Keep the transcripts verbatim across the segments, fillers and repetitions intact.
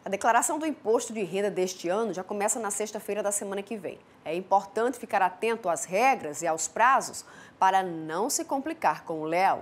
A declaração do imposto de renda deste ano já começa na sexta-feira da semana que vem. É importante ficar atento às regras e aos prazos para não se complicar com o Léo.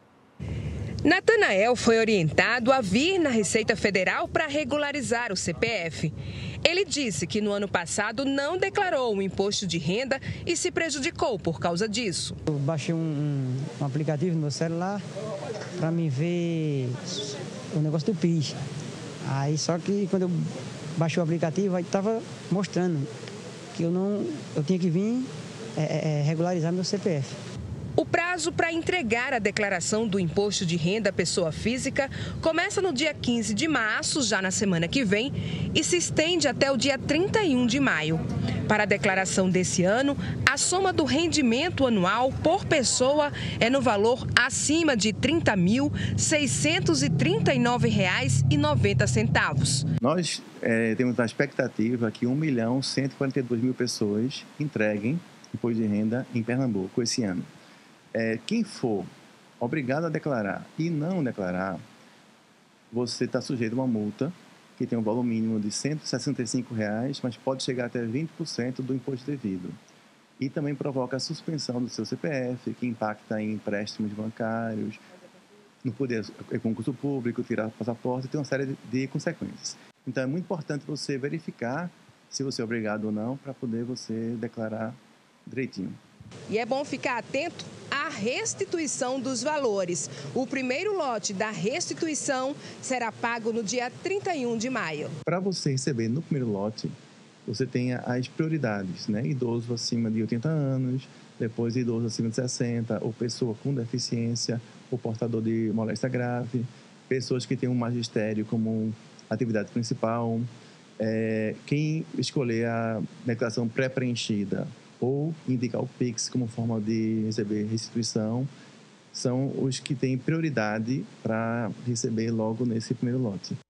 Natanael foi orientado a vir na Receita Federal para regularizar o C P F. Ele disse que no ano passado não declarou o imposto de renda e se prejudicou por causa disso. Eu baixei um, um, um aplicativo no meu celular para me ver o negócio do PIS. Aí só que quando eu baixei o aplicativo, aí estava mostrando que eu não, eu tinha que vir é, é, regularizar meu C P F. O prazo para entregar a declaração do imposto de renda à pessoa física começa no dia quinze de março, já na semana que vem, e se estende até o dia trinta e um de maio. Para a declaração desse ano, a soma do rendimento anual por pessoa é no valor acima de trinta mil, seiscentos e trinta e nove reais e noventa centavos. Nós é, temos a expectativa que um milhão cento e quarenta e dois mil pessoas entreguem imposto de renda em Pernambuco esse ano. É, quem for obrigado a declarar e não declarar, você está sujeito a uma multa que tem um valor mínimo de cento e sessenta e cinco reais, mas pode chegar até vinte por cento do imposto devido. E também provoca a suspensão do seu C P F, que impacta em empréstimos bancários, no poder em concurso público, tirar passaporte, tem uma série de, de consequências. Então é muito importante você verificar se você é obrigado ou não para poder você declarar direitinho. E é bom ficar atento à restituição dos valores. O primeiro lote da restituição será pago no dia trinta e um de maio. Para você receber no primeiro lote, você tem as prioridades, né? Idoso acima de oitenta anos, depois idoso acima de sessenta, ou pessoa com deficiência, ou portador de moléstia grave, pessoas que têm um magistério como atividade principal, é, quem escolher a declaração pré-preenchida ou indicar o Pix como forma de receber restituição, são os que têm prioridade para receber logo nesse primeiro lote.